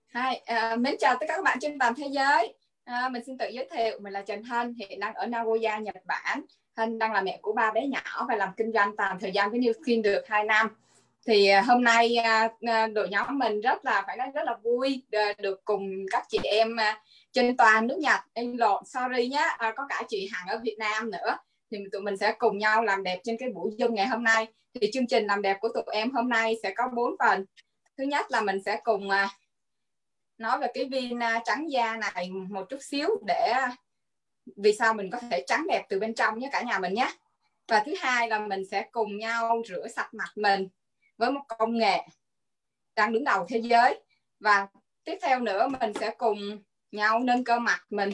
Mến chào tất cả các bạn trên toàn thế giới. Mình xin tự giới thiệu, mình là Trần Hân, hiện đang ở Nagoya, Nhật Bản. Hân đang là mẹ của 3 bé nhỏ và làm kinh doanh toàn thời gian với New Skin được 2 năm. Thì hôm nay đội nhóm mình phải nói rất là vui được cùng các chị em trên toàn nước Nhật. Sorry nhá, có cả chị Hằng ở Việt Nam nữa. Thì tụi mình sẽ cùng nhau làm đẹp trên cái buổi Zoom ngày hôm nay. Thì chương trình làm đẹp của tụi em hôm nay sẽ có 4 phần. Thứ nhất là mình sẽ cùng nói về cái viên trắng da này một chút xíu để vì sao mình có thể trắng đẹp từ bên trong nhé cả nhà mình nhé. Và thứ hai là mình sẽ cùng nhau rửa sạch mặt mình với một công nghệ đang đứng đầu thế giới. Và tiếp theo nữa mình sẽ cùng nhau nâng cơ mặt mình.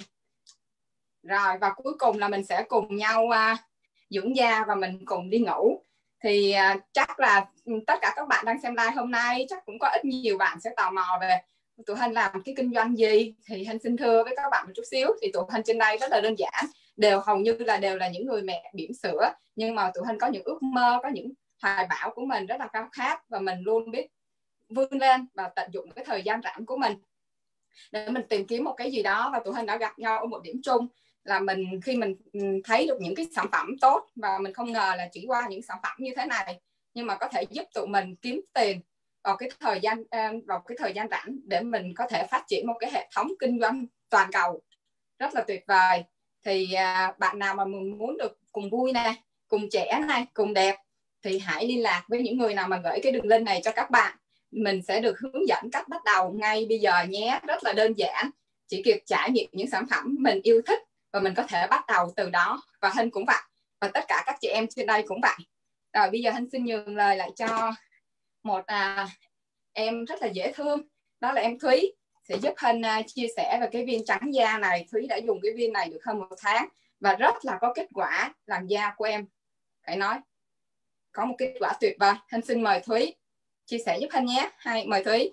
Rồi và cuối cùng là mình sẽ cùng nhau dưỡng da và mình cùng đi ngủ. Thì chắc là tất cả các bạn đang xem live hôm nay chắc cũng có ít nhiều bạn sẽ tò mò về tụi Hân làm cái kinh doanh gì. Thì Hân xin thưa với các bạn một chút xíu, thì tụi Hân trên đây rất là đơn giản, hầu như đều là những người mẹ bỉm sữa, nhưng mà tụi Hân có những ước mơ, có những hoài bão của mình rất là cao khát, và mình luôn biết vươn lên và tận dụng cái thời gian rảnh của mình để mình tìm kiếm một cái gì đó. Và tụi Hân đã gặp nhau ở một điểm chung là khi mình thấy được những cái sản phẩm tốt, và mình không ngờ là chỉ qua những sản phẩm như thế này nhưng mà có thể giúp tụi mình kiếm tiền vào cái thời gian rảnh để mình có thể phát triển một cái hệ thống kinh doanh toàn cầu rất là tuyệt vời. Thì bạn nào mà mình muốn được cùng vui này, cùng trẻ này, cùng đẹp thì hãy liên lạc với những người nào mà gửi cái đường link này cho các bạn. Mình sẽ được hướng dẫn cách bắt đầu ngay bây giờ nhé. Rất là đơn giản, chỉ việc trải nghiệm những sản phẩm mình yêu thích và mình có thể bắt đầu từ đó. Và Hân cũng vậy, và tất cả các chị em trên đây cũng vậy. Rồi bây giờ Hân xin nhường lời lại cho một em rất là dễ thương, đó là em Thúy, sẽ giúp Hân chia sẻ về cái viên trắng da này. Thúy đã dùng cái viên này được hơn 1 tháng và rất là có kết quả. Làn da của em phải nói có một kết quả tuyệt vời. Hân xin mời Thúy chia sẻ giúp Hân nhé. Mời Thúy.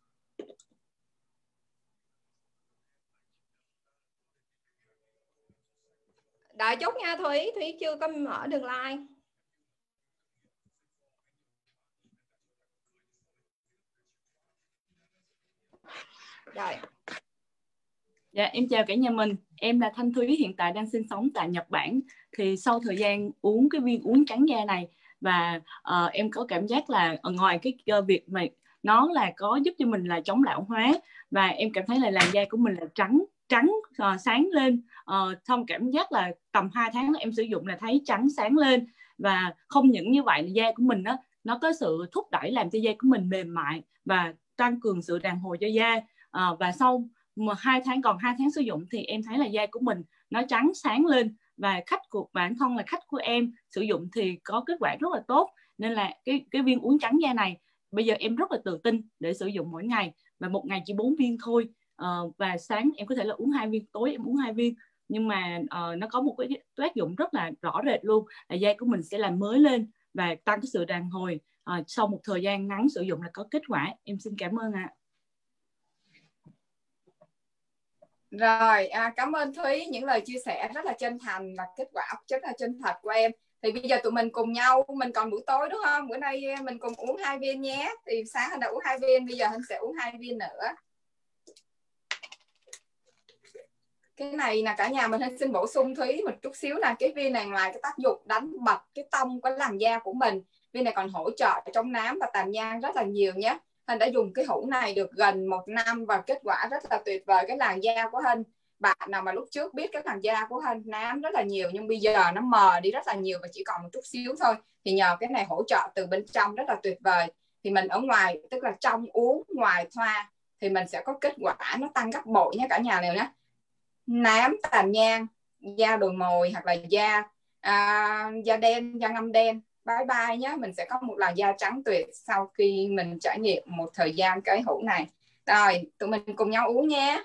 Đợi chút nha Thúy, Thúy chưa có mở đường like. Rồi. Dạ, em chào cả nhà mình. Em là Thanh Thúy, hiện tại đang sinh sống tại Nhật Bản. Thì sau thời gian uống cái viên uống trắng da này và em có cảm giác là ngoài cái việc mà nó là có giúp cho mình là chống lão hóa, và em cảm thấy là làn da của mình là trắng sáng lên. Xong cảm giác là tầm 2 tháng em sử dụng là thấy trắng sáng lên. Và không những như vậy, da của mình nó có sự thúc đẩy làm cho da của mình mềm mại và tăng cường sự đàn hồi cho da. Và sau 2 tháng sử dụng thì em thấy là da của mình nó trắng sáng lên, và bản thân là khách của em sử dụng thì có kết quả rất là tốt. Nên là cái viên uống trắng da này bây giờ em rất là tự tin để sử dụng mỗi ngày, và một ngày chỉ 4 viên thôi. Và sáng em có thể là uống 2 viên, tối em uống 2 viên, nhưng mà nó có một cái tác dụng rất là rõ rệt luôn, là da của mình sẽ làm mới lên và tăng cái sự đàn hồi sau một thời gian ngắn sử dụng là có kết quả. Em xin cảm ơn ạ. Rồi, cảm ơn Thúy, những lời chia sẻ rất là chân thành và kết quả rất là chân thật của em. Thì bây giờ tụi mình cùng nhau, mình còn buổi tối đúng không? Bữa nay mình cùng uống 2 viên nhé. Thì sáng Hân đã uống 2 viên, bây giờ Hân sẽ uống 2 viên nữa. Cái này là cả nhà mình xin bổ sung Thúy một chút xíu là cái viên này ngoài cái tác dụng đánh bật cái tông của làn da của mình, viên này còn hỗ trợ chống nám và tàn nhang rất là nhiều nhé. Hân đã dùng cái hũ này được gần 1 năm và kết quả rất là tuyệt vời. Cái làn da của Hân, bạn nào mà lúc trước biết cái làn da của Hân nám rất là nhiều nhưng bây giờ nó mờ đi rất là nhiều và chỉ còn một chút xíu thôi, thì nhờ cái này hỗ trợ từ bên trong rất là tuyệt vời. Thì mình ở ngoài, tức là trong uống ngoài thoa, thì mình sẽ có kết quả nó tăng gấp bội nha cả nhà này nhé. Nám, tàn nhang, da đồi mồi hoặc là da đen, da ngăm đen, bye bye nhé. Mình sẽ có một làn da trắng tuyệt sau khi mình trải nghiệm một thời gian cái hũ này. Rồi, tụi mình cùng nhau uống nhé.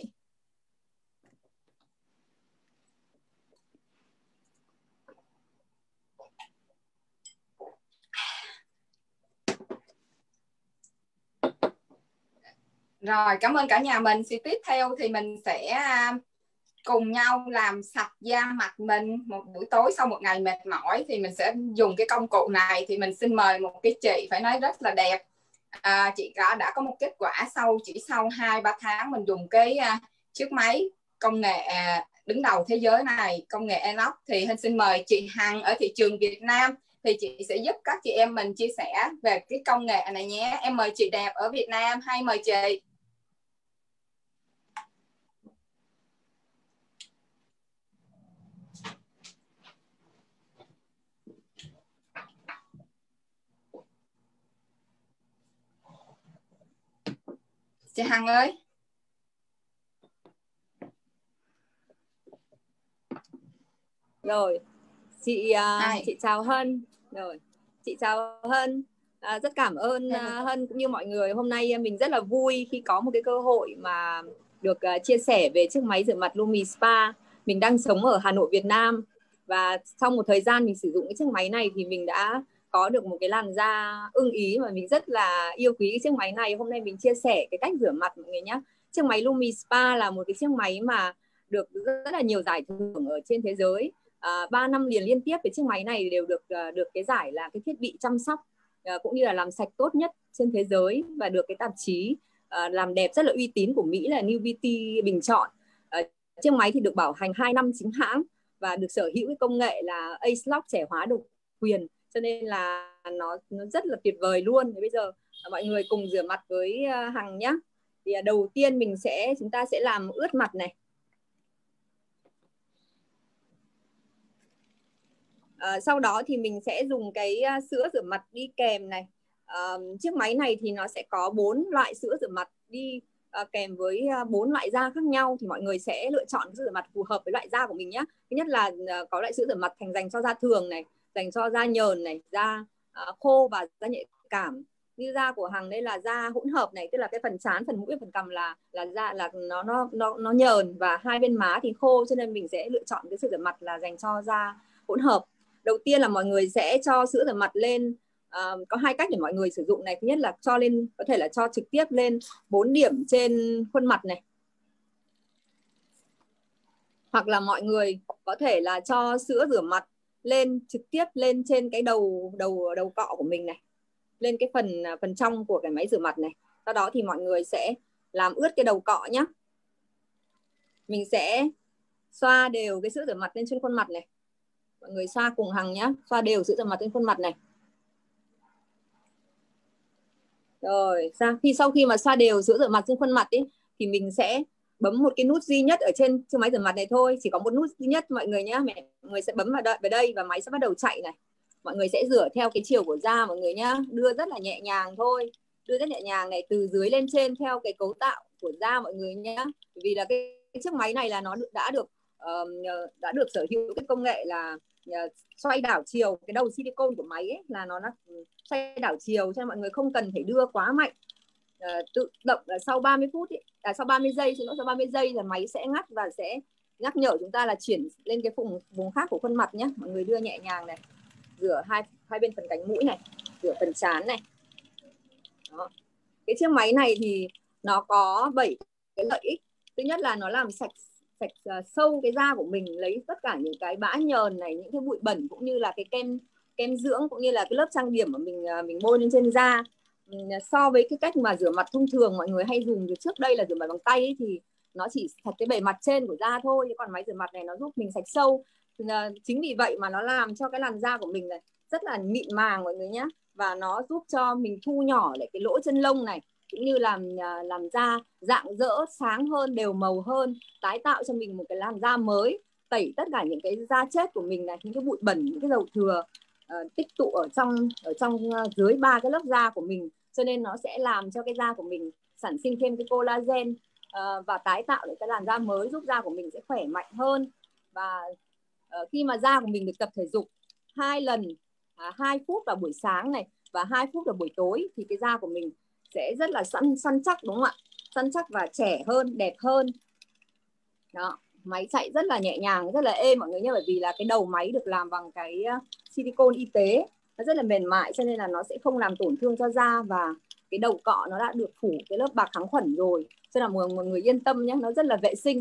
Rồi, cảm ơn cả nhà mình. Thì tiếp theo thì mình sẽ cùng nhau làm sạch da mặt mình một buổi tối sau một ngày mệt mỏi. Thì mình sẽ dùng cái công cụ này. Thì mình xin mời một cái chị phải nói rất là đẹp, chị đã có một kết quả chỉ sau 2-3 tháng mình dùng cái chiếc máy công nghệ đứng đầu thế giới này, công nghệ Enoch. Thì Hân xin mời chị Hằng ở thị trường Việt Nam, thì chị sẽ giúp các chị em mình chia sẻ về cái công nghệ này nhé. Em mời chị Đẹp ở Việt Nam, hay mời chị. Chị Hằng ơi. Rồi, chị chào Hân. Rồi, chị chào Hân. Rất cảm ơn Hân cũng như mọi người. Hôm nay mình rất là vui khi có một cái cơ hội mà được chia sẻ về chiếc máy rửa mặt Lumi Spa. Mình đang sống ở Hà Nội, Việt Nam, và trong một thời gian mình sử dụng cái chiếc máy này thì mình đã có được một cái làn da ưng ý và mình rất là yêu quý cái chiếc máy này. Hôm nay mình chia sẻ cái cách rửa mặt mọi người nhé. Chiếc máy Lumi Spa là một cái chiếc máy mà được rất là nhiều giải thưởng ở trên thế giới. 3 năm liền liên tiếp cái chiếc máy này đều được cái giải là cái thiết bị chăm sóc cũng như là làm sạch tốt nhất trên thế giới, và được cái tạp chí làm đẹp rất là uy tín của Mỹ là New Beauty bình chọn. Chiếc máy thì được bảo hành 2 năm chính hãng và được sở hữu cái công nghệ là Ace trẻ hóa độc quyền, cho nên là nó rất là tuyệt vời luôn. Thì bây giờ mọi người cùng rửa mặt với Hằng nhé. Thì đầu tiên chúng ta sẽ làm ướt mặt này. Sau đó thì mình sẽ dùng cái sữa rửa mặt đi kèm này. Chiếc máy này thì nó sẽ có 4 loại sữa rửa mặt đi kèm với 4 loại da khác nhau, thì mọi người sẽ lựa chọn sữa rửa mặt phù hợp với loại da của mình nhé. Thứ nhất là có loại sữa rửa mặt dành cho da thường này, dành cho da nhờn này, da khô và da nhạy cảm. Như da của Hằng đây là da hỗn hợp này, tức là cái phần trán, phần mũi, phần cằm là da là nó nhờn, và hai bên má thì khô, cho nên mình sẽ lựa chọn cái sữa rửa mặt là dành cho da hỗn hợp. Đầu tiên là mọi người sẽ cho sữa rửa mặt lên, có 2 cách để mọi người sử dụng này. Thứ nhất là cho lên, có thể là cho trực tiếp lên 4 điểm trên khuôn mặt này, hoặc là mọi người có thể là cho sữa rửa mặt lên trực tiếp lên trên cái đầu cọ của mình này, lên cái phần trong của cái máy rửa mặt này. Sau đó thì mọi người sẽ làm ướt cái đầu cọ nhé. Mình sẽ xoa đều cái sữa rửa mặt lên trên khuôn mặt này. Mọi người xoa cùng Hằng nhé, xoa đều sữa rửa mặt trên khuôn mặt này. Rồi, sau khi mà xoa đều sữa rửa mặt trên khuôn mặt ý, thì mình sẽ bấm một cái nút duy nhất ở trên máy rửa mặt này thôi, chỉ có một nút duy nhất mọi người nhé. Mọi người sẽ bấm vào đây và máy sẽ bắt đầu chạy này. Mọi người sẽ rửa theo cái chiều của da mọi người nhé, đưa rất là nhẹ nhàng thôi, đưa rất nhẹ nhàng này, từ dưới lên trên theo cái cấu tạo của da mọi người nhé. Vì là cái chiếc máy này là nó đã được sở hữu cái công nghệ là xoay đảo chiều. Cái đầu silicone của máy ấy, là nó xoay đảo chiều, cho nên mọi người không cần phải đưa quá mạnh. Tự động là sau 30 phút ấy, sau 30 giây, sau 30 giây là máy sẽ ngắt và sẽ nhắc nhở chúng ta là chuyển lên cái vùng khác của khuôn mặt nhé. Mọi người đưa nhẹ nhàng này, rửa hai bên phần cánh mũi này, rửa phần trán này. Đó. Cái chiếc máy này thì nó có 7 cái lợi ích. Thứ nhất là nó làm sạch sâu cái da của mình, lấy tất cả những cái bã nhờn này, những cái bụi bẩn, cũng như là cái kem dưỡng, cũng như là cái lớp trang điểm mà mình bôi lên trên da. So với cái cách mà rửa mặt thông thường mọi người hay dùng trước đây là rửa mặt bằng tay ấy, thì nó chỉ sạch cái bề mặt trên của da thôi, còn máy rửa mặt này nó giúp mình sạch sâu. Chính vì vậy mà nó làm cho cái làn da của mình này rất là mịn màng mọi người nhé, và nó giúp cho mình thu nhỏ lại cái lỗ chân lông này, cũng như làm da rạng rỡ, sáng hơn, đều màu hơn, tái tạo cho mình một cái làn da mới, tẩy tất cả những cái da chết của mình này, những cái bụi bẩn, những cái dầu thừa tích tụ ở trong dưới 3 cái lớp da của mình, cho nên nó sẽ làm cho cái da của mình sản sinh thêm cái collagen và tái tạo lại cái làn da mới, giúp da của mình sẽ khỏe mạnh hơn. Và khi mà da của mình được tập thể dục 2 lần, 2 phút vào buổi sáng này và 2 phút vào buổi tối, thì cái da của mình sẽ rất là săn chắc, đúng không ạ? Săn chắc và trẻ hơn, đẹp hơn. Đó, máy chạy rất là nhẹ nhàng, rất là êm mọi người nhé, bởi vì là cái đầu máy được làm bằng cái silicone y tế, nó rất là mềm mại, cho nên là nó sẽ không làm tổn thương cho da, và cái đầu cọ nó đã được phủ cái lớp bạc kháng khuẩn rồi, cho nên là mọi người yên tâm nhé, nó rất là vệ sinh.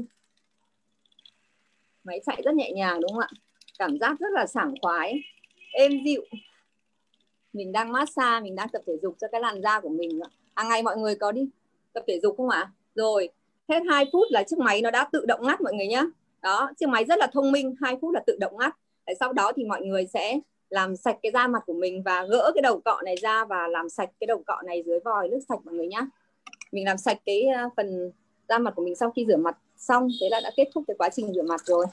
Máy chạy rất nhẹ nhàng, đúng không ạ? Cảm giác rất là sảng khoái, êm dịu. mình đang massage, mình đang tập thể dục cho cái làn da của mình. Hàng ngày mọi người có đi tập thể dục không ạ? Rồi hết 2 phút là chiếc máy nó đã tự động ngắt mọi người nhé. Đó, chiếc máy rất là thông minh, 2 phút là tự động ngắt. Sau đó thì mọi người sẽ làm sạch cái da mặt của mình và gỡ cái đầu cọ này ra và làm sạch cái đầu cọ này dưới vòi nước sạch mọi người nhé. Mình làm sạch cái phần da mặt của mình sau khi rửa mặt xong, thế là đã kết thúc cái quá trình rửa mặt rồi.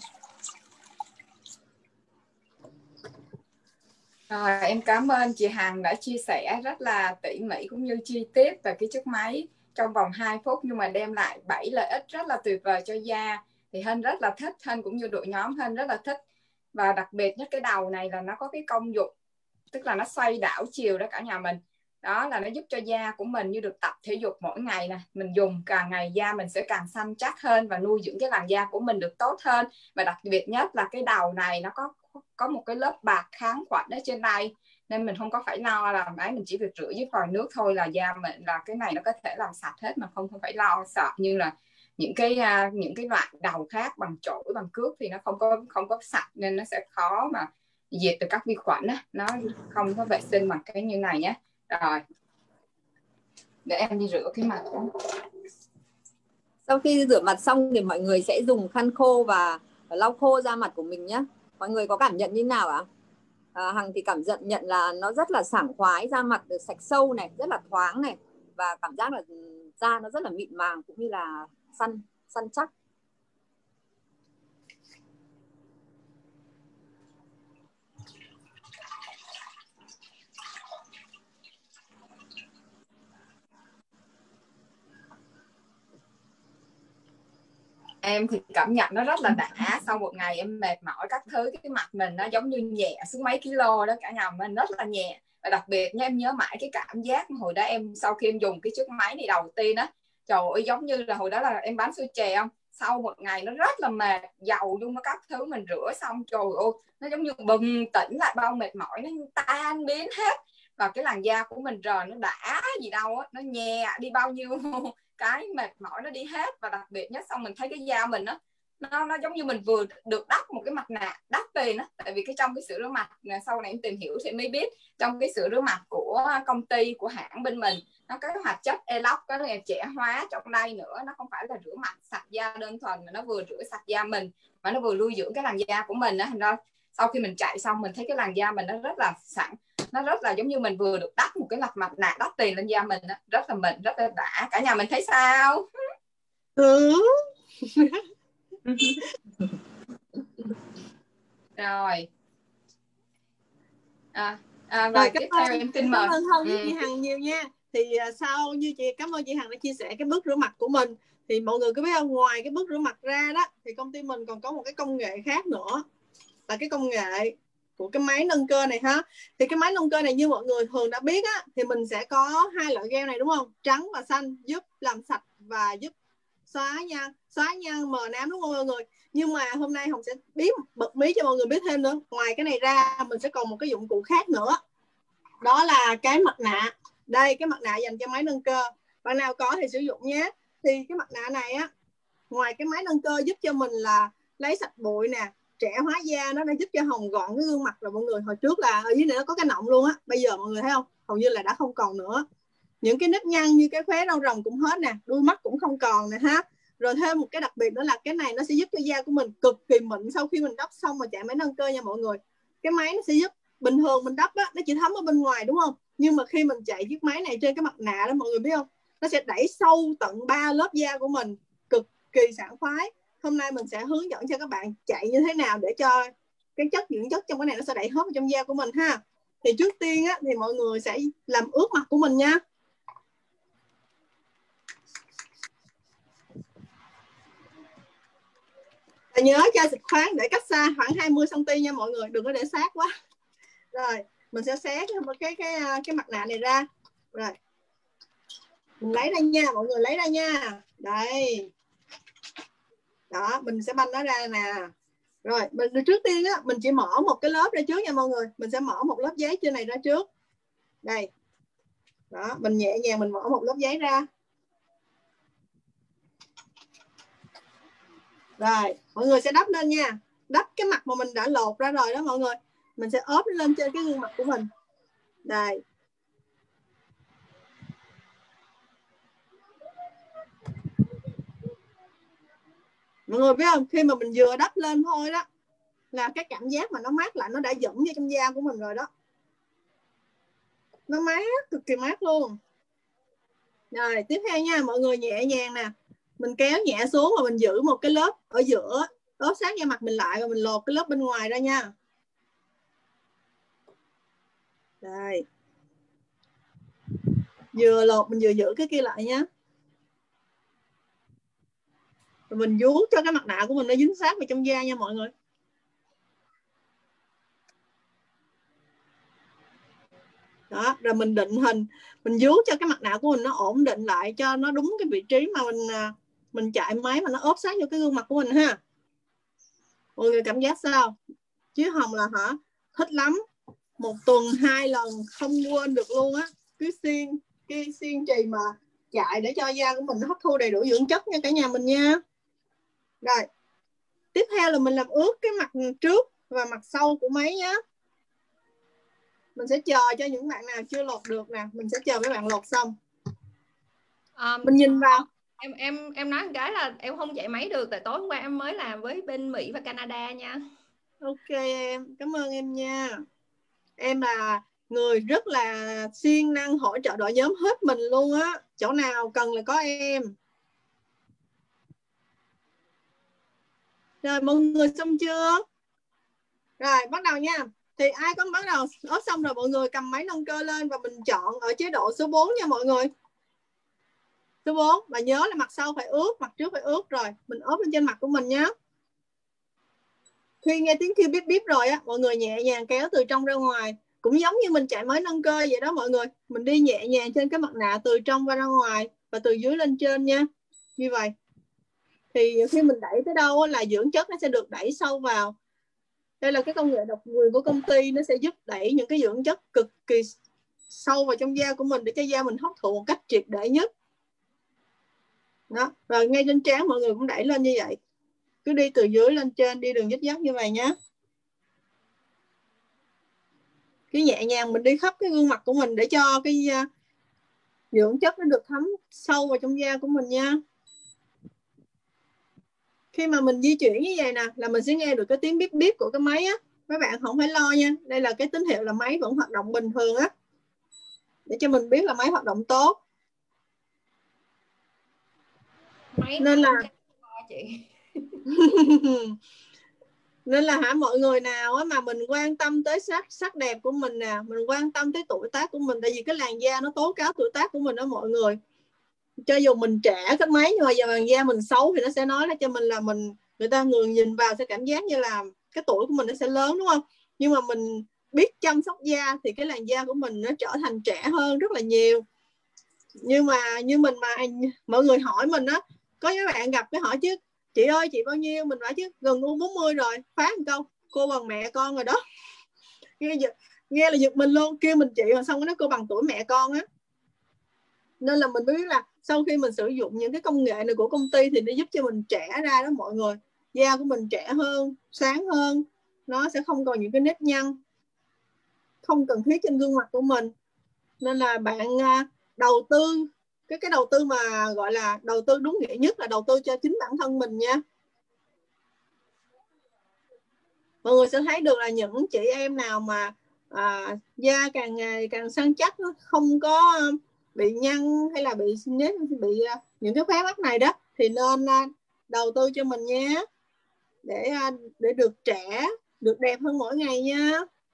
Rồi, em cảm ơn chị Hằng đã chia sẻ rất là tỉ mỉ cũng như chi tiết về cái chiếc máy trong vòng 2 phút nhưng mà đem lại 7 lợi ích rất là tuyệt vời cho da. Thì Hân rất là thích, Hân cũng như đội nhóm Hân rất là thích. Và đặc biệt nhất cái đầu này là nó có cái công dụng, tức là nó xoay đảo chiều đó cả nhà mình. Đó là nó giúp cho da của mình như được tập thể dục mỗi ngày nè. Mình dùng càng ngày da mình sẽ càng săn chắc hơn và nuôi dưỡng cái làn da của mình được tốt hơn. Và đặc biệt nhất là cái đầu này nó có một cái lớp bạc kháng khuẩn ở trên đây. Nên mình không có phải lo là mình chỉ việc rửa với vòi nước thôi là da mình là cái này nó có thể làm sạch hết mà không phải lo sợ như là những cái loại đầu khác bằng chổi bằng cước thì nó không có sạch nên nó sẽ khó mà diệt từ các vi khuẩn á, nó không có vệ sinh bằng cái như này nhé. Rồi để em đi rửa cái mặt đó. Sau khi rửa mặt xong thì mọi người sẽ dùng khăn khô và lau khô da mặt của mình nhé. Mọi người có cảm nhận như nào ạ? Hằng thì cảm nhận là nó rất là sảng khoái, da mặt được sạch sâu này, rất là thoáng này và cảm giác là da nó rất là mịn màng cũng như là săn chắc. Em thì cảm nhận nó rất là đã. Sau một ngày em mệt mỏi các thứ, cái mặt mình nó giống như nhẹ xuống mấy kilo đó cả nhà mình, rất là nhẹ. Và đặc biệt nha, em nhớ mãi cái cảm giác hồi đó em sau khi em dùng cái chiếc máy này đầu tiên á, trời ơi giống như là hồi đó là em bán xôi chè không, sau một ngày nó rất là mệt, dầu luôn nó các thứ mình rửa xong trời ơi nó giống như bừng tỉnh lại bao mệt mỏi, nó tan biến hết và cái làn da của mình rồi nó đã gì đâu á, nó nhẹ đi bao nhiêu cái mệt mỏi nó đi hết. Và đặc biệt nhất xong mình thấy cái da mình nó giống như mình vừa được đắp một cái mặt nạ đắt tiền á, tại vì cái trong cái sữa rửa mặt sau này em tìm hiểu thì mới biết trong cái sữa rửa mặt của công ty của hãng bên mình nó có cái hoạt chất Elox, có là trẻ hóa trong đây nữa, nó không phải là rửa mặt sạch da đơn thuần mà nó vừa rửa sạch da mình mà nó vừa nuôi dưỡng cái làn da của mình á. Thành ra sau khi mình chạy xong mình thấy cái làn da mình nó rất là sẵn, nó rất là giống như mình vừa được đắp một cái mặt nạ đắt tiền lên da mình đó. Rất là mịn, rất là đã. Cả nhà mình thấy sao? Rồi rồi tiếp theo em xin mời. Cảm ơn Hân với chị Hằng nhiều nha. Thì sau như chị cảm ơn chị Hằng đã chia sẻ cái bước rửa mặt của mình. Thì mọi người có biết không, ngoài cái bước rửa mặt ra đó thì công ty mình còn có một cái công nghệ khác nữa, là cái công nghệ của cái máy nâng cơ này ha. Thì cái máy nâng cơ này như mọi người thường đã biết á, thì mình sẽ có 2 loại gel này đúng không, trắng và xanh, giúp làm sạch và giúp xóa nhăn mờ nám đúng không mọi người. Nhưng mà hôm nay Hồng sẽ bật mí cho mọi người biết thêm nữa, ngoài cái này ra mình sẽ còn một cái dụng cụ khác nữa, đó là cái mặt nạ. Đây, cái mặt nạ dành cho máy nâng cơ, bạn nào có thì sử dụng nhé. Thì cái mặt nạ này á, ngoài cái máy nâng cơ giúp cho mình là lấy sạch bụi nè, trẻ hóa da, nó đã giúp cho Hồng gọn cái gương mặt rồi mọi người. Hồi trước là ở dưới này nó có cái nọng luôn á, bây giờ mọi người thấy không, hầu như là đã không còn nữa. Những cái nếp nhăn như cái khóe râu rồng cũng hết nè, đuôi mắt cũng không còn nè ha. Rồi thêm một cái đặc biệt nữa là cái này nó sẽ giúp cho da của mình cực kỳ mịn sau khi mình đắp xong mà chạy máy nâng cơ nha mọi người. Cái máy nó sẽ giúp, bình thường mình đắp á, nó chỉ thấm ở bên ngoài đúng không, nhưng mà khi mình chạy chiếc máy này trên cái mặt nạ đó mọi người biết không, nó sẽ đẩy sâu tận 3 lớp da của mình, cực kỳ sảng khoái. Hôm nay mình sẽ hướng dẫn cho các bạn chạy như thế nào để cho cái dưỡng chất trong cái này nó sẽ đẩy hết vào trong da của mình ha. Thì trước tiên á, thì mọi người sẽ làm ướt mặt của mình nha. Và nhớ chai xịt khoáng để cách xa khoảng 20 cm nha mọi người, đừng có để sát quá. Rồi mình sẽ xé cái mặt nạ này ra. Rồi mình lấy ra nha mọi người, lấy ra nha. Đây đó, mình sẽ banh nó ra nè. Rồi mình trước tiên á, mình chỉ mở một cái lớp ra trước nha mọi người. Mình sẽ mở một lớp giấy trên này ra trước. Đây đó, mình nhẹ nhàng mình mở một lớp giấy ra. Rồi mọi người sẽ đắp lên nha. Đắp cái mặt mà mình đã lột ra rồi đó mọi người, mình sẽ ốp lên trên cái gương mặt của mình. Đây. Mọi người biết không, khi mà mình vừa đắp lên thôi đó là cái cảm giác mà nó mát lạnh nó đã dẫn vô trong da của mình rồi đó. Nó mát, cực kỳ mát luôn. Rồi tiếp theo nha, mọi người nhẹ nhàng nè, mình kéo nhẹ xuống và mình giữ một cái lớp ở giữa, ốp sát da mặt mình lại, rồi mình lột cái lớp bên ngoài ra nha. Đây, vừa lột mình vừa giữ cái kia lại nhé. Rồi mình vuốt cho cái mặt nạ của mình nó dính sát vào trong da nha mọi người. Đó, rồi mình định hình, mình vuốt cho cái mặt nạ của mình nó ổn định lại, cho nó đúng cái vị trí mà mình chạy máy mà nó ốp sát vô cái gương mặt của mình ha. Mọi người cảm giác sao? Chứ Hồng là hả, thích lắm, 1 tuần 2 lần không quên được luôn á. Cứ kiên trì mà chạy để cho da của mình nó hấp thu đầy đủ dưỡng chất nha cả nhà mình nha. Rồi tiếp theo là mình làm ướt cái mặt trước và mặt sau của máy nhé. Mình sẽ chờ cho những bạn nào chưa lột được nè, mình sẽ chờ mấy bạn lột xong. Mình nhìn vào. Em nói một cái là em không chạy máy được, tại tối hôm qua em mới làm với bên Mỹ và Canada nha. Ok em, cảm ơn em nha. Em là người rất là siêng năng hỗ trợ đội nhóm hết mình luôn á. Chỗ nào cần là có em. Rồi mọi người xong chưa? Rồi bắt đầu nha. Thì ai có bắt đầu ốp xong rồi mọi người cầm máy nâng cơ lên và mình chọn ở chế độ số 4 nha mọi người. Số 4, và nhớ là mặt sau phải ướt, mặt trước phải ướt. Rồi mình ốp lên trên mặt của mình nhé. Khi nghe tiếng kêu bíp bíp rồi á, mọi người nhẹ nhàng kéo từ trong ra ngoài. Cũng giống như mình chạy mới nâng cơ vậy đó mọi người. Mình đi nhẹ nhàng trên cái mặt nạ từ trong ra ngoài và từ dưới lên trên nha. Như vậy. Thì khi mình đẩy tới đâu là dưỡng chất nó sẽ được đẩy sâu vào. Đây là cái công nghệ độc quyền của công ty, nó sẽ giúp đẩy những cái dưỡng chất cực kỳ sâu vào trong da của mình để cho da mình hấp thụ một cách triệt để nhất. Đó, rồi ngay trên trán mọi người cũng đẩy lên như vậy. Cứ đi từ dưới lên trên, đi đường dít dắt như vậy nhé. Cứ nhẹ nhàng mình đi khắp cái gương mặt của mình để cho cái dưỡng chất nó được thấm sâu vào trong da của mình nha. Khi mà mình di chuyển như vậy nè là mình sẽ nghe được cái tiếng bíp bíp của cái máy á. Các bạn không phải lo nha. Đây là cái tín hiệu là máy vẫn hoạt động bình thường á. Để cho mình biết là máy hoạt động tốt. Máy nên là chị. Nên là mọi người nào mà mình quan tâm tới sắc đẹp của mình nè, mình quan tâm tới tuổi tác của mình, tại vì cái làn da nó tố cáo tuổi tác của mình đó mọi người. Cho dù mình trẻ cách mấy nhưng mà giờ làn da mình xấu thì nó sẽ nói cho mình là người ta nhìn vào sẽ cảm giác như là cái tuổi của mình nó sẽ lớn, đúng không? Nhưng mà mình biết chăm sóc da thì cái làn da của mình nó trở thành trẻ hơn rất là nhiều. Nhưng mà như mình mà mọi người hỏi mình á, có mấy bạn gặp cái hỏi chứ chị ơi chị bao nhiêu, mình nói chứ gần 40 rồi, phá một câu cô bằng mẹ con rồi đó. Nghe là giật mình luôn, kêu mình chị mà xong cái nói cô bằng tuổi mẹ con á. Nên là mình mới biết là sau khi mình sử dụng những cái công nghệ này của công ty thì nó giúp cho mình trẻ ra đó mọi người. Da của mình trẻ hơn, sáng hơn, nó sẽ không còn những cái nếp nhăn không cần thiết trên gương mặt của mình. Nên là bạn đầu tư cái đầu tư mà gọi là đầu tư đúng nghĩa nhất là đầu tư cho chính bản thân mình nha. Mọi người sẽ thấy được là những chị em nào mà da càng ngày càng săn chắc, không có bị nhăn hay là bị những cái khóe mắt này đó thì nên đầu tư cho mình nhé, để được trẻ, được đẹp hơn mỗi ngày nha.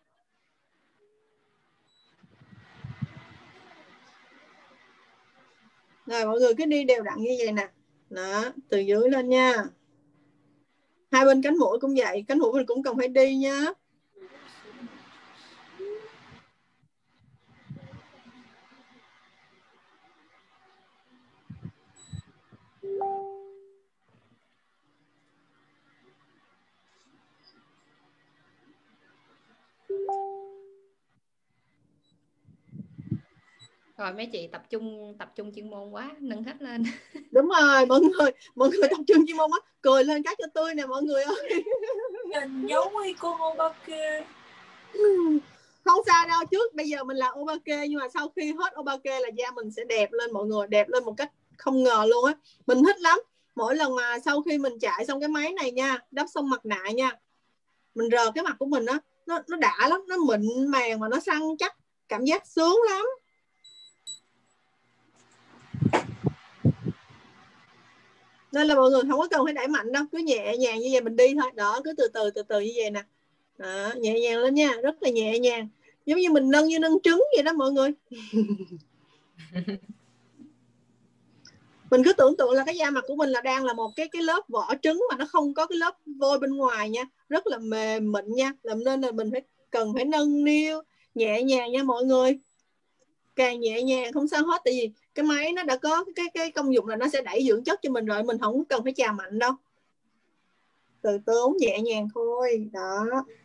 Rồi mọi người cứ đi đều đặn như vậy nè. Đó, từ dưới lên nha. Hai bên cánh mũi cũng vậy, cánh mũi mình cũng cần phải đi nha. Rồi mấy chị tập trung chuyên môn quá, nâng hết lên. Đúng rồi, mọi người tập trung chuyên môn á, cười lên cái cho tươi nè mọi người ơi. Nhìn giống như cô Ngô Ba Kê. Không sao đâu, trước bây giờ mình làm Obake, nhưng mà sau khi hết Obake là da mình sẽ đẹp lên mọi người, đẹp lên một cách không ngờ luôn á. Mình thích lắm. Mỗi lần mà sau khi mình chạy xong cái máy này nha, đắp xong mặt nạ nha, mình rờ cái mặt của mình á, nó đã lắm, nó mịn màng mà nó săn chắc, cảm giác sướng lắm. Nên là mọi người không có cần phải đẩy mạnh đâu, cứ nhẹ nhàng như vậy mình đi thôi. Đó, cứ từ từ như vậy nè. Đó, nhẹ nhàng lên nha, rất là nhẹ nhàng. Giống như mình nâng như nâng trứng vậy đó mọi người. Mình cứ tưởng tượng là cái da mặt của mình là đang là một cái lớp vỏ trứng mà nó không có cái lớp vôi bên ngoài nha, rất là mềm mịn nha. Làm nên là mình cần phải nâng niu nhẹ nhàng nha mọi người. Càng nhẹ nhàng không sao hết, tại vì cái máy nó đã có cái công dụng là nó sẽ đẩy dưỡng chất cho mình rồi, mình không cần phải chà mạnh đâu. Từ từ nhẹ nhàng thôi. Đó.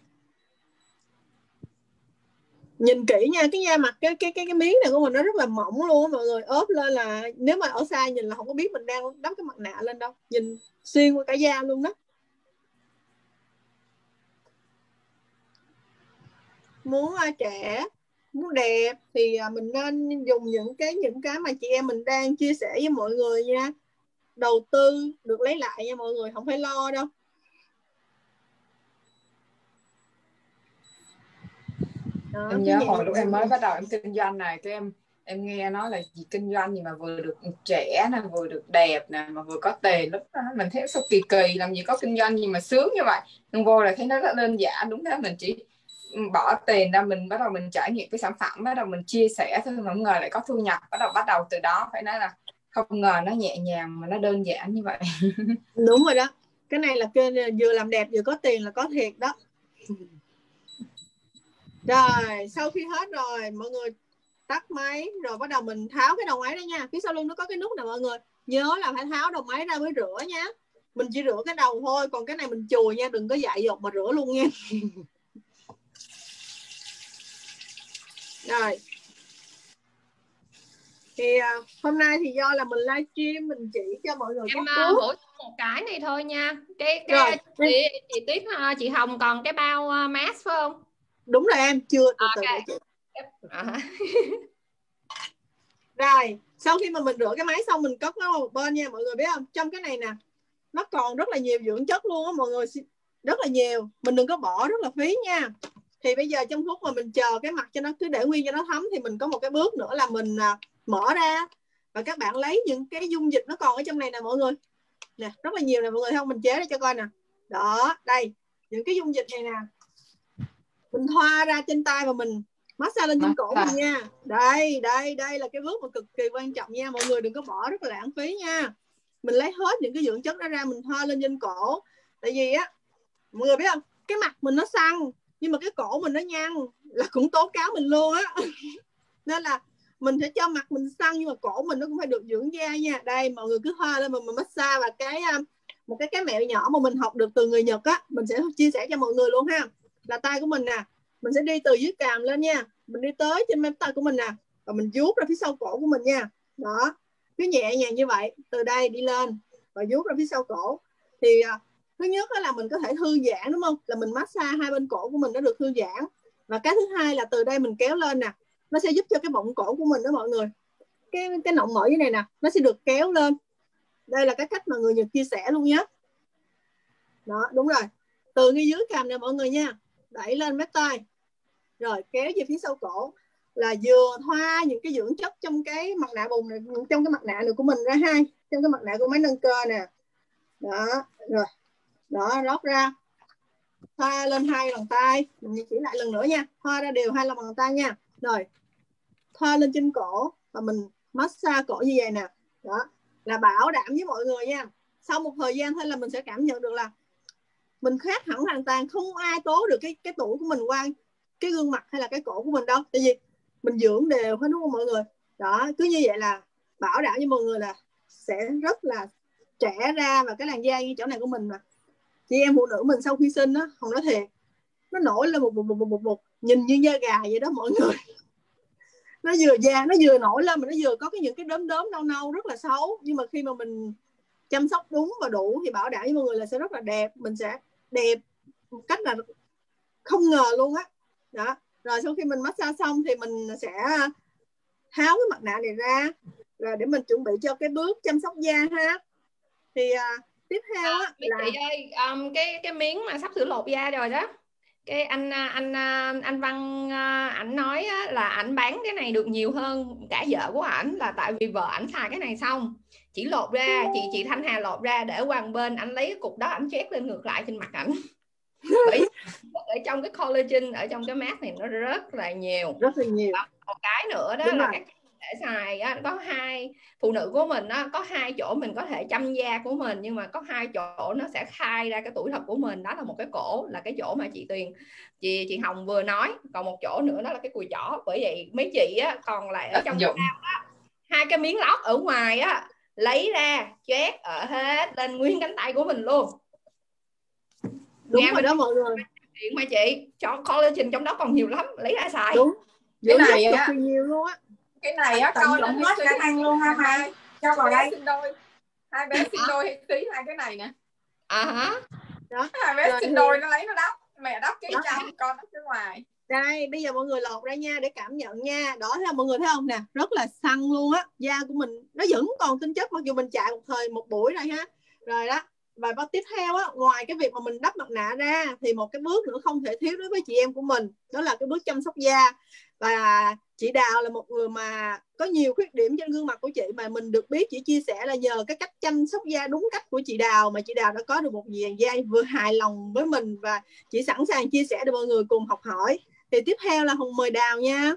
Nhìn kỹ nha, cái da mặt cái miếng này của mình nó rất là mỏng luôn mọi người, ốp lên là nếu mà ở xa nhìn là không có biết mình đang đắp cái mặt nạ lên đâu, nhìn xuyên qua cả da luôn đó. Muốn trẻ, muốn đẹp thì mình nên dùng những cái mà chị em mình đang chia sẻ với mọi người nha. Đầu tư được lấy lại nha mọi người, không phải lo đâu. Đó, em nhớ hồi lúc em mới bắt đầu em kinh doanh này, cái em nghe nói là gì kinh doanh gì mà vừa được trẻ nè, vừa được đẹp nè, mà vừa có tiền. Lúc đó mình thấy sao kỳ kỳ, làm gì có kinh doanh gì mà sướng như vậy. Nhưng vô là thấy nó rất đơn giản. Đúng thế, mình chỉ bỏ tiền ra, mình bắt đầu mình trải nghiệm cái sản phẩm, bắt đầu mình chia sẻ thôi, mà không ngờ lại có thu nhập. Bắt đầu từ đó phải nói là không ngờ nó nhẹ nhàng mà nó đơn giản như vậy. Đúng rồi đó, cái này là vừa làm đẹp vừa có tiền là có thiệt đó. Rồi sau khi hết rồi mọi người tắt máy, rồi bắt đầu mình tháo cái đầu máy ra nha. Phía sau lưng nó có cái nút nè mọi người, nhớ là phải tháo đầu máy ra mới rửa nha. Mình chỉ rửa cái đầu thôi, còn cái này mình chùi nha, đừng có dại dột mà rửa luôn nha. Rồi thì hôm nay thì do là mình livestream, mình chỉ cho mọi người em các bước. bổ sung một cái này thôi nha. Rồi chị Tuyết, chị Hồng còn cái bao mask phải không? Đúng rồi em, chưa từ từ Okay. để chị. Rồi sau khi mà mình rửa cái máy xong, mình cất nó một bên nha mọi người, biết không, trong cái này nè nó còn rất là nhiều dưỡng chất luôn á mọi người, rất là nhiều, mình đừng có bỏ, rất là phí nha. Thì bây giờ trong lúc mà mình chờ cái mặt cho nó cứ để nguyên cho nó thấm, thì mình có một cái bước nữa là mình mở ra và các bạn lấy những cái dung dịch nó còn ở trong này nè mọi người, nè rất là nhiều nè mọi người, không mình chế ra cho coi nè. Đó, đây những cái dung dịch này nè, mình thoa ra trên tay và mình massage lên trên cổ mình nha. Đây là cái bước mà cực kỳ quan trọng nha mọi người, đừng có bỏ, rất là lãng phí nha. Mình lấy hết những cái dưỡng chất đó ra, mình thoa lên trên cổ. Tại vì á mọi người biết không, cái mặt mình nó săn nhưng mà cái cổ mình nó nhăn là cũng tố cáo mình luôn á. Nên là mình sẽ cho mặt mình săn nhưng mà cổ mình nó cũng phải được dưỡng da nha. Đây mọi người cứ thoa lên mà mình massage. Và một cái mẹo nhỏ mà mình học được từ người Nhật á, mình sẽ chia sẻ cho mọi người luôn ha. Là tay của mình nè, mình sẽ đi từ dưới cằm lên nha, mình đi tới trên tay của mình nè, và mình vuốt ra phía sau cổ của mình nha. Đó, cứ nhẹ nhàng như vậy, từ đây đi lên và vuốt ra phía sau cổ. Thì thứ nhất là mình có thể thư giãn, đúng không, là mình massage hai bên cổ của mình nó được thư giãn. Và cái thứ hai là từ đây mình kéo lên nè, nó sẽ giúp cho cái bọng cổ của mình đó mọi người, cái nọng mỡ như này nè, nó sẽ được kéo lên. Đây là cái cách mà người Nhật chia sẻ luôn nhé. Đó, đúng rồi, từ ngay dưới cằm nè mọi người nha, đẩy lên mép tay rồi kéo về phía sau cổ, là vừa thoa những cái dưỡng chất trong cái mặt nạ bùn này, trong cái mặt nạ này của mình ra ha, trong cái mặt nạ của máy nâng cơ nè. Đó, rồi đó, rót ra, thoa lên hai bàn tay, mình chỉ lại lần nữa nha, thoa ra đều hai lòng bàn tay nha. Rồi thoa lên trên cổ và mình massage cổ như vậy nè. Đó là bảo đảm với mọi người nha, sau một thời gian thôi là mình sẽ cảm nhận được là mình khác hẳn hoàn toàn, không ai tố được cái tuổi của mình qua cái gương mặt hay là cái cổ của mình đâu, tại vì mình dưỡng đều hết, đúng không mọi người. Đó, cứ như vậy là bảo đảm với mọi người là sẽ rất là trẻ ra. Và cái làn da như chỗ này của mình mà chị em phụ nữ mình sau khi sinh á, không nói thiệt, nó nổi lên một nhìn như da gà vậy đó mọi người. Nó vừa da nó vừa nổi lên mà nó vừa có những cái đốm nâu nâu rất là xấu, nhưng mà khi mà mình chăm sóc đúng và đủ thì bảo đảm với mọi người là sẽ rất là đẹp. Mình sẽ đẹp một cách là không ngờ luôn á. Đó, Rồi sau khi mình massage xong thì mình sẽ tháo cái mặt nạ này ra rồi để mình chuẩn bị cho cái bước chăm sóc da ha. Thì tiếp theo á là chị ơi, cái miếng mà sắp sửa lột da rồi đó, cái anh Văn ảnh nói á, là ảnh bán cái này được nhiều hơn cả vợ của ảnh, là tại vì vợ ảnh xài cái này xong chỉ lột ra, chị Thanh Hà lột ra để qua một bên, ảnh lấy cái cục đó ảnh chét lên ngược lại trên mặt ảnh. Bởi ở trong cái collagen, ở trong cái mask này nó rất là nhiều. Một cái nữa đó. Đúng là các để xài á, có hai phụ nữ của mình á, có hai chỗ mình có thể chăm da của mình, nhưng mà có hai chỗ nó sẽ khai ra cái tuổi thật của mình. Đó là một cái cổ, là cái chỗ mà chị Tuyền, chị Hồng vừa nói, còn một chỗ nữa đó là cái cùi chỏ. Bởi vậy mấy chị á còn lại ở trong đó, hai cái miếng lót ở ngoài á lấy ra chét ở hết lên nguyên cánh tay của mình luôn. Đúng rồi đó mọi người. Chuyện mà chị cho collagen trong đó còn nhiều lắm, lấy ra xài. Đúng. Cái này á, nhiều luôn á. Cái này á coi là hết khả năng luôn ha Mai. Cho vào đây sinh đôi. Hai bé sinh đôi tí hai cái này nè. Đó. Hai bé sinh đôi nó lấy nó đắp, mẹ đắp cái trong, con đắp cái ngoài. Đây, bây giờ mọi người lột ra nha để cảm nhận nha. Đó thấy không? Mọi người thấy không nè, rất là săn luôn á. Da của mình nó vẫn còn tinh chất mặc dù mình chạy một buổi rồi ha. Rồi đó. Và tiếp theo á, ngoài cái việc mà mình đắp mặt nạ ra thì một cái bước nữa không thể thiếu đối với chị em của mình, đó là cái bước chăm sóc da. Và chị Đào là một người mà có nhiều khuyết điểm trên gương mặt của chị, mà mình được biết chị chia sẻ là nhờ cái cách chăm sóc da đúng cách của chị Đào mà chị Đào đã có được một dàn da vừa hài lòng với mình, và chị sẵn sàng chia sẻ để mọi người cùng học hỏi. Thì tiếp theo là Hồng mời Đào nha.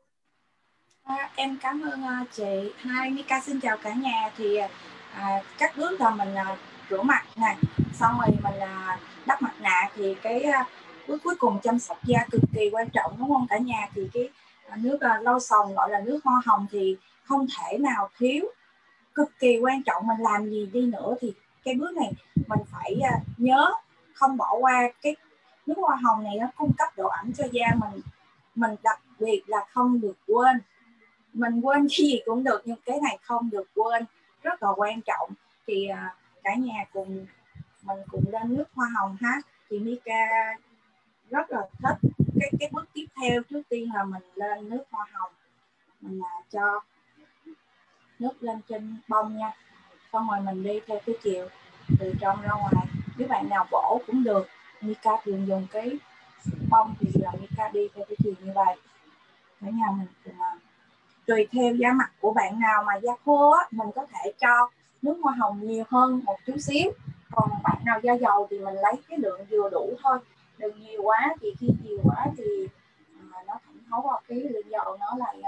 Em cảm ơn chị. Hi Mika, xin chào cả nhà. Thì các bước là mình rửa mặt nè, xong rồi mình đắp mặt nạ, thì cái bước cuối cùng chăm sóc da cực kỳ quan trọng đúng không cả nhà? Thì cái nước lotion gọi là nước hoa hồng thì không thể nào thiếu, cực kỳ quan trọng. Mình làm gì đi nữa thì cái bước này mình phải nhớ không bỏ qua. Cái nước hoa hồng này nó cung cấp độ ẩm cho da mình đặc biệt là không được quên. Mình quên cái gì cũng được nhưng cái này không được quên, rất là quan trọng. Thì cả nhà mình cùng lên nước hoa hồng ha. Thì Mika rất là thích cái bước tiếp theo. Trước tiên là mình lên nước hoa hồng, mình cho nước lên trên bông nha, xong rồi mình đi theo cái chiều từ trong ra ngoài. Nếu bạn nào bổ cũng được, Mika thường dùng cái bông thì là Mika đi theo cái chiều như vậy. Cả nhà mình cùng tùy theo da mặt của bạn nào mà da khô á, mình có thể cho nước hoa hồng nhiều hơn một chút xíu. Còn bạn nào da dầu thì mình lấy cái lượng vừa đủ thôi, đừng nhiều quá, thì khi nhiều quá thì nó thẩm thấu vào cái lượng dầu, nó lại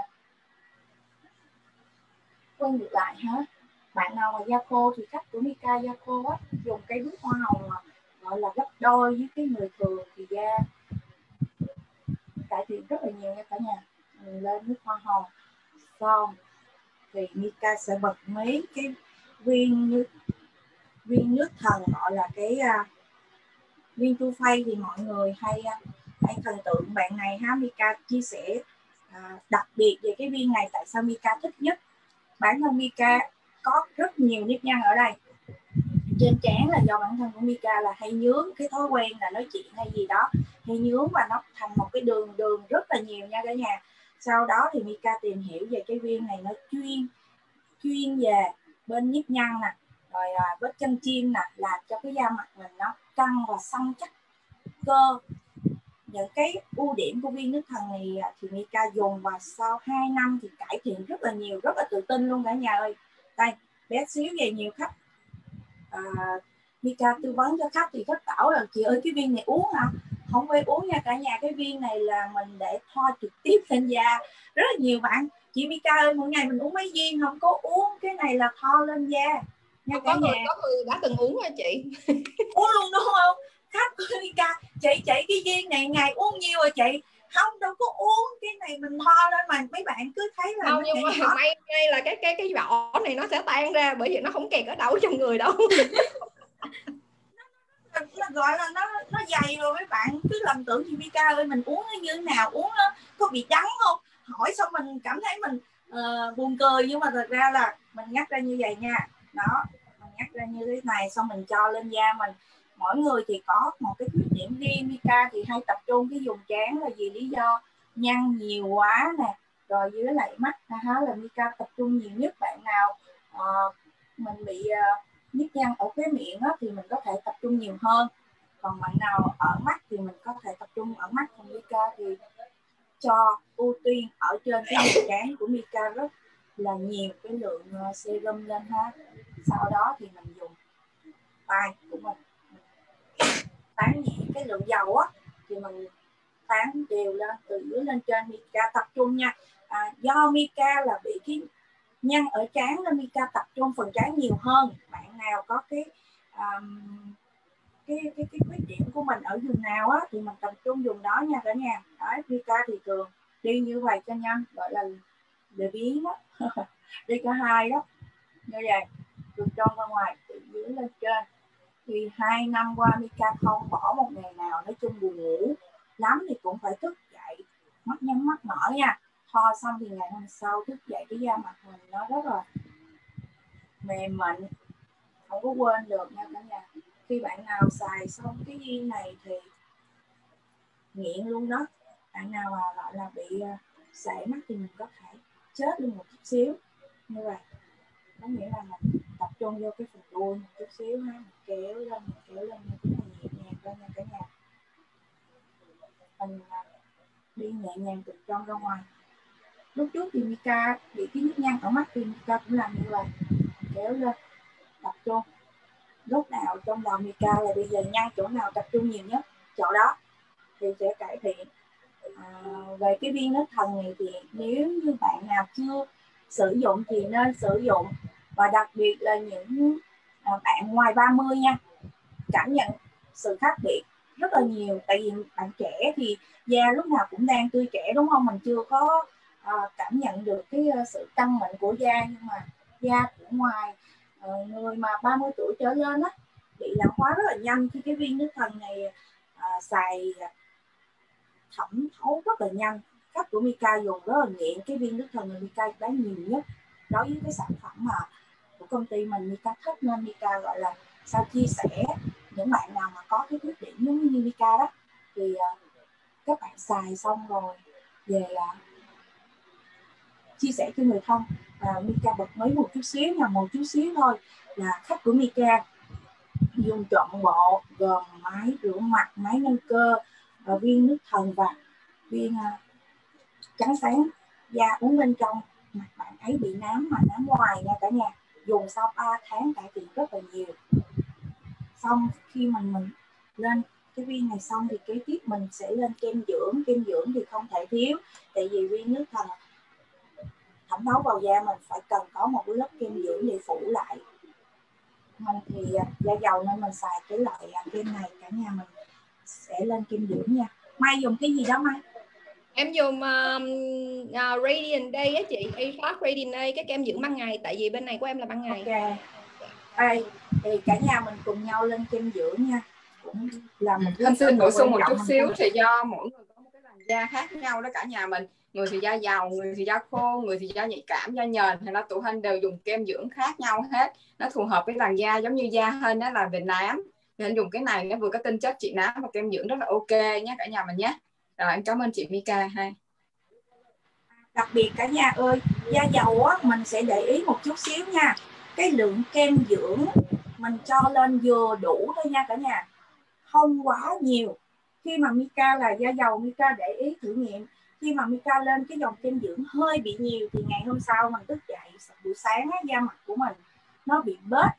quay ngược lại ha. Bạn nào mà da khô thì cách của Mika da khô á, dùng cái nước hoa hồng mà gọi là gấp đôi với cái người thường thì da cải thiện rất là nhiều nha cả nhà. Mình lên nước hoa hồng xong thì Mika sẽ bật mấy cái viên nước thần, gọi là cái viên tu phay. Thì mọi người hay thần tượng bạn này ha. Mika chia sẻ đặc biệt về cái viên này. Tại sao Mika thích nhất? Bản thân Mika có rất nhiều nếp nhăn ở đây trên trán, là do bản thân của Mika là hay nhướng, cái thói quen là nói chuyện hay gì đó hay nhướng, và nó thành một cái đường rất là nhiều nha cả nhà. Sau đó thì Mika tìm hiểu về cái viên này, nó chuyên về bên nếp nhăn nè, rồi vết chân chim nè, làm cho cái da mặt mình nó căng và săn chắc cơ. Những cái ưu điểm của viên nước thần này thì Mika dùng, và sau 2 năm thì cải thiện rất là nhiều, rất là tự tin luôn cả nhà ơi. Đây, bé xíu về nhiều khách Mika tư vấn cho khách thì khách bảo là chị ơi cái viên này uống hả? Không phải uống nha cả nhà, cái viên này là mình để thoa trực tiếp lên da. Rất là nhiều bạn, chị Mika ơi mỗi ngày mình uống mấy viên, không có uống, cái này là thoa lên da nha cả nhà. Có người đã từng uống rồi chị. Uống luôn đúng không? Khách của Mika, chị cái viên này ngày uống nhiều rồi chị. Không, đâu có uống, cái này mình thoa lên mà mấy bạn cứ thấy là không, nhưng mà may là cái vỏ này nó sẽ tan ra, bởi vì nó không kẹt ở đâu trong người đâu. Nó gọi là nó dày rồi, mấy bạn cứ lầm tưởng chị Mika ơi mình uống nó như thế nào, uống nó có bị đắng không, hỏi xong mình cảm thấy mình buồn cười, nhưng mà thật ra là mình ngắt ra như vậy nha. Đó, mình ngắt ra như thế này, xong mình cho lên da mình. Mỗi người thì có một cái khuyết điểm riêng. Mika thì hay tập trung cái vùng trán là vì lý do nhăn nhiều quá nè, rồi dưới lại mắt là Mika tập trung nhiều nhất. Bạn nào mình bị nhức nhăn ở khóe miệng á, thì mình có thể tập trung nhiều hơn, còn bạn nào ở mắt thì mình có thể tập trung ở mắt. Còn Mika thì cho ưu tiên ở trên cái vùng trán của Mika rất là nhiều cái lượng serum lên ha. Sau đó thì mình dùng tay của mình tán nhẹ cái lượng dầu á, thì mình tán đều lên từ dưới lên trên. Mika tập trung nha. Do Mika là bị cái nhăn ở trán nên Mika tập trung phần trán nhiều hơn. Bạn nào có cái khuyết điểm của mình ở vùng nào á thì mình tập trung vùng đó nha cả nhà. Đấy, Mika thì thường đi như vậy cho nhanh, gọi là để biến đó. Đi cả hai đó, như vậy, từ trong ra ngoài, từ dưới lên trên. Thì 2 năm qua Mika không bỏ một ngày nào, nói chung buồn ngủ lắm thì cũng phải thức dậy, mắt nhắm mắt mở nha. Ho xong thì ngày hôm sau thức dậy cái da mặt mình nó rất là mềm mịn, không có quên được nha cả nhà. Khi bạn nào xài xong cái viên này thì nghiện luôn đó. Bạn nào mà gọi là bị sảy mắt thì mình có thể chết luôn một chút xíu như vậy. Có nghĩa là mình tập trung vô cái phần đuôi một chút xíu ha, mình kéo lên như thế này, nhẹ nhàng ra nha cả nhà. Mình đi nhẹ nhàng từ trong ra ngoài. Lúc trước thì Mika bị cái nhức nhăn ở mắt thì Mika cũng làm như vậy, kéo lên, tập trung. Lúc nào trong đầu Mika là bây giờ nhăn chỗ nào tập trung nhiều nhất, chỗ đó thì sẽ cải thiện. Về cái viên nước thần này thì nếu như bạn nào chưa sử dụng thì nên sử dụng, và đặc biệt là những bạn ngoài 30 nha, cảm nhận sự khác biệt rất là nhiều. Tại vì bạn trẻ thì da lúc nào cũng đang tươi trẻ đúng không, mình chưa có cảm nhận được cái sự tăng mạnh của da, nhưng mà da của ngoài người mà 30 tuổi trở lên á bị lão hóa rất là nhanh khi cái viên nước thần này xài thẩm thấu rất là nhanh. Khách của Mika dùng rất là nghiện cái viên nước thần này, Mika bán nhiều nhất đối với cái sản phẩm mà của công ty mình. Mika thích nên Mika gọi là sao chia sẻ những bạn nào mà có cái khuyết điểm giống như Mika đó thì các bạn xài xong rồi về chia sẻ cho người thân. Mika bật mấy một chút xíu nha, một chút xíu thôi là khách của Mika dùng trọn bộ gồm máy rửa mặt, máy nâng cơ, viên nước thần và viên trắng sáng da uống bên trong. Mặt bạn ấy bị nám mà nám ngoài nha cả nhà, dùng sau 3 tháng cải thiện rất là nhiều. Xong khi mình lên cái viên này xong thì kế tiếp mình sẽ lên kem dưỡng. Kem dưỡng thì không thể thiếu, tại vì viên nước thần thẩm thấu vào da mình phải cần có một lớp kem dưỡng để phủ lại. Mình thì da dầu nên mình xài cái loại kem này, cả nhà mình sẽ lên kem dưỡng nha. Mai dùng cái gì đó Mai? Em dùng Radiant Day á chị, A-Fast Radiant Day, cái kem dưỡng ban ngày, tại vì bên này của em là ban ngày. Ok. Đây thì cả nhà mình cùng nhau lên kem dưỡng nha. Cũng là một Thanh xin bổ sung một chút xíu thì do mỗi người có một cái làn da khác nhau đó cả nhà mình. Người thì da dầu, người thì da khô, người thì da nhạy cảm, da nhờn, thì nó tụi Hân đều dùng kem dưỡng khác nhau hết. Nó phù hợp với làn da, giống như da Hân đó là về nám, thì Hân dùng cái này nó vừa có tinh chất trị nám và kem dưỡng rất là ok nhé cả nhà mình nhé. Rồi em cảm ơn chị Mika ha. Đặc biệt cả nhà ơi, da dầu á mình sẽ để ý một chút xíu nha. Cái lượng kem dưỡng mình cho lên vừa đủ thôi nha cả nhà, không quá nhiều. Khi mà Mika là da dầu, Mika để ý thử nghiệm, khi mà Mika lên cái dòng kem dưỡng hơi bị nhiều thì ngày hôm sau mình thức dậy buổi sáng á, da mặt của mình nó bị bết,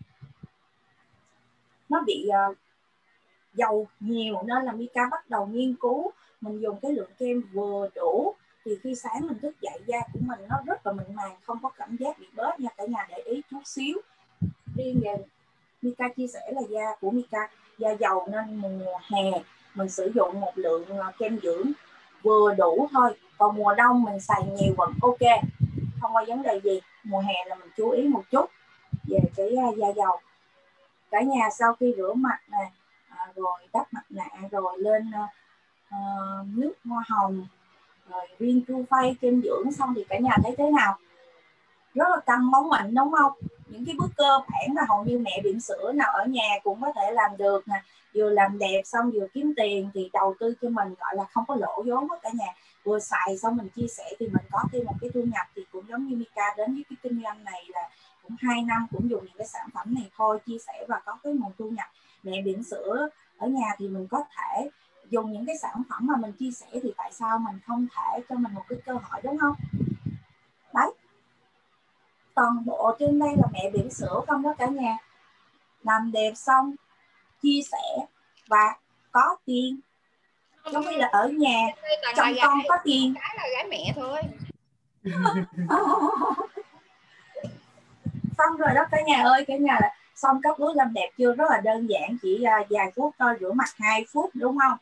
nó bị dầu nhiều, nên là Mika bắt đầu nghiên cứu mình dùng cái lượng kem vừa đủ thì khi sáng mình thức dậy da của mình nó rất là mịn màng, không có cảm giác bị bết nha cả nhà, để ý chút xíu. Riêng về Mika chia sẻ là da của Mika da dầu nên mùa hè mình sử dụng một lượng kem dưỡng vừa đủ thôi, còn mùa đông mình xài nhiều vẫn ok, không có vấn đề gì. Mùa hè là mình chú ý một chút về cái da dầu. Cả nhà sau khi rửa mặt nè, rồi đắp mặt nạ, rồi lên nước hoa hồng, rồi viên chu phay, kem dưỡng xong thì cả nhà thấy thế nào? Rất là tăng bóng mịn đúng không? Những cái bước cơ bản là hầu như mẹ bỉm sữa nào ở nhà cũng có thể làm được nè, vừa làm đẹp xong vừa kiếm tiền thì đầu tư cho mình, gọi là không có lỗ vốn đó cả nhà. vừa xài xong mình chia sẻ thì mình có thêm một cái thu nhập. Thì cũng giống như Mika đến với cái kinh doanh này là cũng 2 năm cũng dùng những cái sản phẩm này thôi, chia sẻ và có cái nguồn thu nhập. Mẹ bỉm sữa ở nhà thì mình có thể dùng những cái sản phẩm mà mình chia sẻ, thì tại sao mình không thể cho mình một cái cơ hội, đúng không? Đấy, toàn bộ trên đây là mẹ bỉm sữa không đó cả nhà. Làm đẹp xong chia sẻ và có tiền, giống như là ở nhà chồng con có tiền, cái là gái mẹ thôi. xong rồi đó cả nhà ơi. Cả nhà là xong các bước làm đẹp chưa? Rất là đơn giản, chỉ vài phút thôi, rửa mặt 2 phút đúng không?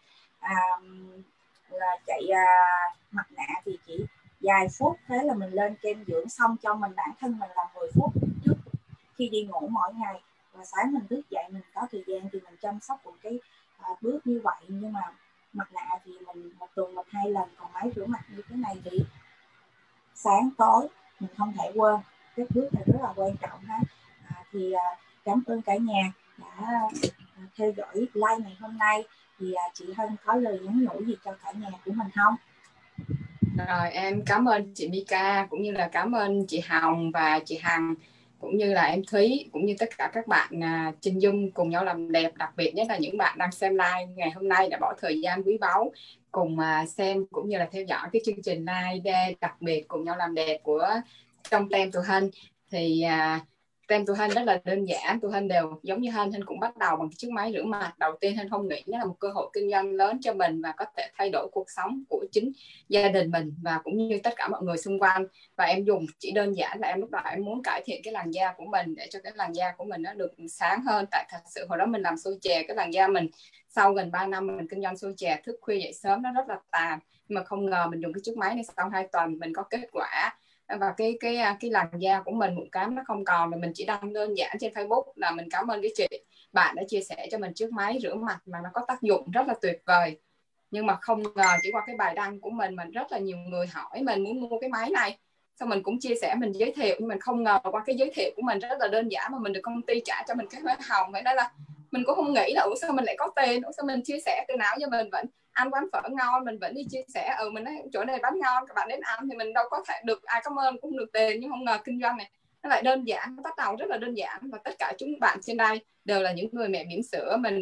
Là chạy mặt nạ thì chỉ vài phút, thế là mình lên kem dưỡng xong cho mình, bản thân mình làm 10 phút trước khi đi ngủ mỗi ngày, và sáng mình thức dậy mình có thời gian thì mình chăm sóc một cái bước như vậy. Nhưng mà mặt nạ thì mình một tuần mình 2 lần, còn máy rửa mặt như thế này thì sáng tối mình không thể quên. Cái bước này rất là quan trọng ha. Thì cảm ơn cả nhà đã theo dõi live ngày hôm nay. Thì chị Hân có lời nhắn nhủ gì cho cả nhà của mình không? Rồi, em cảm ơn chị Mika, cũng như là cảm ơn chị Hồng và chị Hằng, cũng như là em Thúy, cũng như tất cả các bạn trên Zoom cùng nhau làm đẹp. Đặc biệt nhất là những bạn đang xem live ngày hôm nay đã bỏ thời gian quý báu cùng xem cũng như là theo dõi cái chương trình live đặc biệt cùng nhau làm đẹp của trong Tem Tụi Hân. Thì Tem Tụi Hân rất là đơn giản, Tụi Hân đều giống như Hân cũng bắt đầu bằng cái chiếc máy rửa mặt. Đầu tiên Hân không nghĩ nó là một cơ hội kinh doanh lớn cho mình và có thể thay đổi cuộc sống của chính gia đình mình và cũng như tất cả mọi người xung quanh. Và em dùng chỉ đơn giản là em lúc đó em muốn cải thiện cái làn da của mình để cho cái làn da của mình nó được sáng hơn. Tại thật sự hồi đó mình làm xôi chè, cái làn da mình sau gần 3 năm mình kinh doanh xôi chè, thức khuya dậy sớm nó rất là tàn. Nhưng mà không ngờ mình dùng cái chiếc máy này sau 2 tuần mình có kết quả, và cái làn da của mình mụn cám nó không còn. Mình chỉ đăng đơn giản trên Facebook là mình cảm ơn cái chị bạn đã chia sẻ cho mình chiếc máy rửa mặt mà nó có tác dụng rất là tuyệt vời. Nhưng mà không ngờ chỉ qua cái bài đăng của mình rất là nhiều người hỏi mình muốn mua cái máy này, xong mình cũng chia sẻ, mình giới thiệu, nhưng mình không ngờ qua cái giới thiệu của mình rất là đơn giản mà mình được công ty trả cho mình cái hoa hồng. Vậy đó là mình cũng không nghĩ là ủa sao mình lại có tiền, ủa sao mình chia sẻ từ nào, giờ mình vẫn ăn quán phở ngon mình vẫn đi chia sẻ mình nói chỗ này bán ngon các bạn đến ăn, thì mình đâu có thể được ai cảm ơn cũng được tiền. Nhưng không ngờ kinh doanh này nó lại đơn giản, nó bắt đầu rất là đơn giản. Và tất cả chúng bạn trên đây đều là những người mẹ bỉm sữa, mình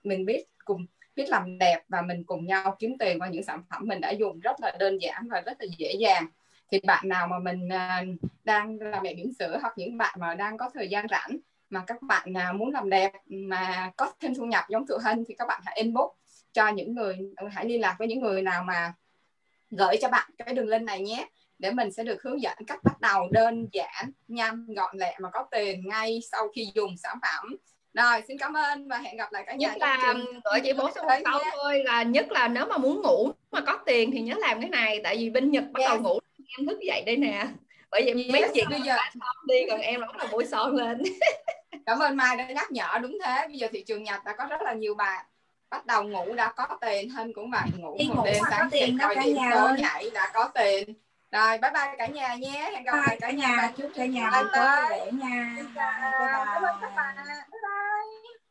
biết làm đẹp và mình cùng nhau kiếm tiền qua những sản phẩm mình đã dùng rất là đơn giản và rất là dễ dàng. Thì bạn nào mà mình đang là mẹ bỉm sữa, hoặc những bạn mà đang có thời gian rảnh mà các bạn muốn làm đẹp mà có thêm thu nhập giống Tụi Hân, thì các bạn hãy inbox cho những người, hãy liên lạc với những người nào mà gửi cho bạn cái đường link này nhé, để mình sẽ được hướng dẫn cách bắt đầu đơn giản, nhanh, gọn lẹ mà có tiền ngay sau khi dùng sản phẩm. Rồi, xin cảm ơn và hẹn gặp lại cả nhà. Nhất là gửi chị bố số một câu thôi, là nhất là nếu mà muốn ngủ mà có tiền thì nhớ làm cái này. Tại vì bên Nhật bắt đầu ngủ em thức dậy đây nè, bởi vậy mấy chị bây giờ đi, còn em là bắt đầu buổi son lên. Cảm ơn Mai đã nhắc nhở, đúng thế. Bây giờ thị trường Nhật đã có rất là nhiều bạn bắt đầu ngủ đã có tiền. Hân cũng vậy, ngủ một đêm sáng dậy coi điểm số nhảy đã có tiền. Rồi, bye bye cả nhà nhé. Hẹn gặp lại cả nhà. Chúc cả nhà buổi tối vui vẻ nha. Cảm ơn các bạn.